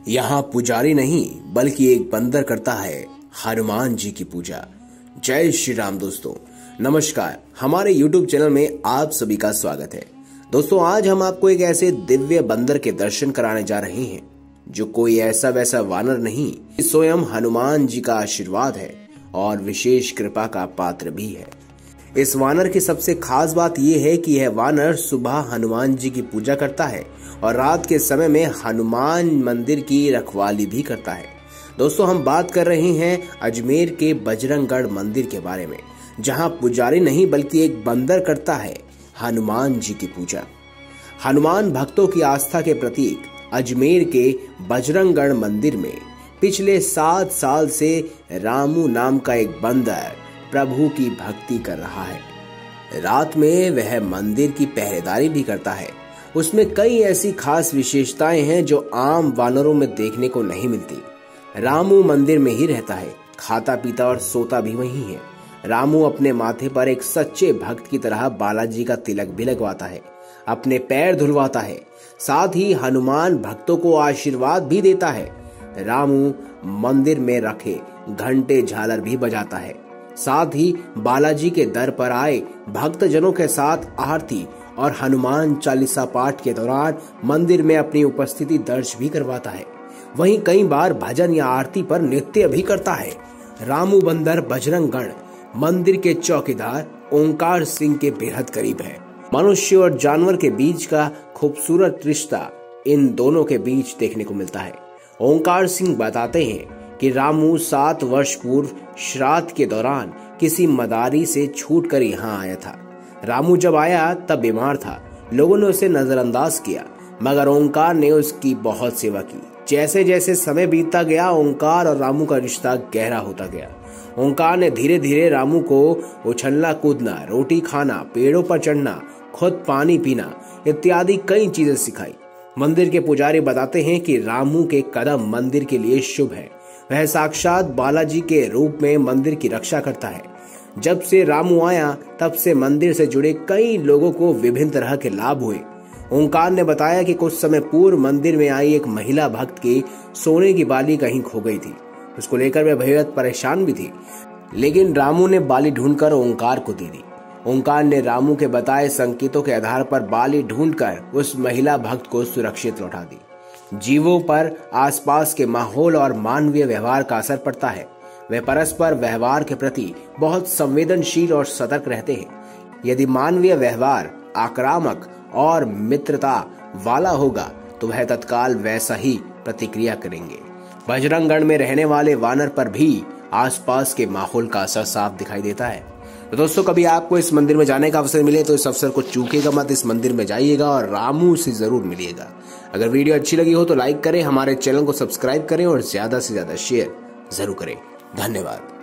यहाँ पुजारी नहीं बल्कि एक बंदर करता है हनुमान जी की पूजा। जय श्री राम दोस्तों, नमस्कार। हमारे YouTube चैनल में आप सभी का स्वागत है। दोस्तों, आज हम आपको एक ऐसे दिव्य बंदर के दर्शन कराने जा रहे हैं जो कोई ऐसा वैसा वानर नहीं, स्वयं हनुमान जी का आशीर्वाद है और विशेष कृपा का पात्र भी है। इस वानर की सबसे खास बात यह है कि यह वानर सुबह हनुमान जी की पूजा करता है और रात के समय में हनुमान मंदिर की रखवाली भी करता है। दोस्तों, हम बात कर रहे हैं अजमेर के बजरंगगढ़ मंदिर के बारे में, जहां पुजारी नहीं बल्कि एक बंदर करता है हनुमान जी की पूजा। हनुमान भक्तों की आस्था के प्रतीक अजमेर के बजरंगगढ़ मंदिर में पिछले 7 साल से रामू नाम का एक बंदर प्रभु की भक्ति कर रहा है। रात में वह मंदिर की पहरेदारी भी करता है। उसमें कई ऐसी खास विशेषताएं हैं जो आम वानरों में देखने को नहीं मिलती। रामू मंदिर में ही रहता है, खाता पीता और सोता भी वहीं है। रामू अपने माथे पर एक सच्चे भक्त की तरह बालाजी का तिलक भी लगवाता है, अपने पैर धुलवाता है, साथ ही हनुमान भक्तों को आशीर्वाद भी देता है। रामू मंदिर में रखे घंटे झालर भी बजाता है, साथ ही बालाजी के दर पर आए भक्तजनों के साथ आरती और हनुमान चालीसा पाठ के दौरान मंदिर में अपनी उपस्थिति दर्ज भी करवाता है। वहीं कई बार भजन या आरती पर नृत्य भी करता है। रामू बंदर बजरंगगढ़ मंदिर के चौकीदार ओंकार सिंह के बेहद करीब है। मनुष्य और जानवर के बीच का खूबसूरत रिश्ता इन दोनों के बीच देखने को मिलता है। ओंकार सिंह बताते हैं कि रामू 7 वर्ष पूर्व श्राद्ध के दौरान किसी मदारी से छूटकर यहाँ आया था। रामू जब आया तब बीमार था। लोगों ने उसे नजरअंदाज किया, मगर ओंकार ने उसकी बहुत सेवा की। जैसे जैसे समय बीतता गया, ओंकार और रामू का रिश्ता गहरा होता गया। ओंकार ने धीरे धीरे रामू को उछलना कूदना, रोटी खाना, पेड़ों पर चढ़ना, खुद पानी पीना इत्यादि कई चीजें सिखाई। मंदिर के पुजारी बताते हैं कि रामू के कदम मंदिर के लिए शुभ है। वह साक्षात बालाजी के रूप में मंदिर की रक्षा करता है। जब से रामू आया तब से मंदिर से जुड़े कई लोगों को विभिन्न तरह के लाभ हुए। ओंकार ने बताया कि कुछ समय पूर्व मंदिर में आई एक महिला भक्त की सोने की बाली कहीं खो गई थी। उसको लेकर वह बेहद परेशान भी थी, लेकिन रामू ने बाली ढूंढकर ओंकार को दे दी। ओंकार ने रामू के बताए संकेतों के आधार पर बाली ढूंढकर उस महिला भक्त को सुरक्षित लौटा दी। जीवों पर आसपास के माहौल और मानवीय व्यवहार का असर पड़ता है। वे परस्पर व्यवहार के प्रति बहुत संवेदनशील और सतर्क रहते हैं। यदि मानवीय व्यवहार आक्रामक और मित्रता वाला होगा तो वह तत्काल वैसा ही प्रतिक्रिया करेंगे। बजरंगगढ़ में रहने वाले वानर पर भी आसपास के माहौल का असर साफ दिखाई देता है। तो दोस्तों, कभी आपको इस मंदिर में जाने का अवसर मिले तो इस अवसर को चूकेगा मत। इस मंदिर में जाइएगा और रामू से जरूर मिलिएगा। अगर वीडियो अच्छी लगी हो तो लाइक करें, हमारे चैनल को सब्सक्राइब करें और ज्यादा से ज्यादा शेयर जरूर करें। धन्यवाद।